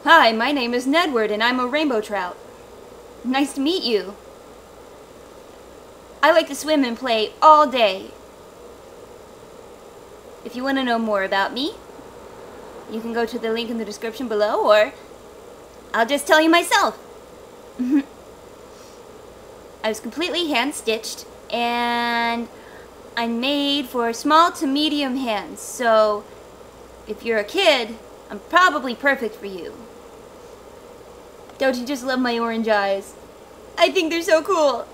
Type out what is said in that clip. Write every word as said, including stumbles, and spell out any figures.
Hi, my name is Nedward and I'm a rainbow trout. Nice to meet you. I like to swim and play all day. If you want to know more about me, you can go to the link in the description below, or I'll just tell you myself. I was completely hand-stitched, and I'm made for small to medium hands, so if you're a kid, I'm probably perfect for you. Don't you just love my orange eyes? I think they're so cool.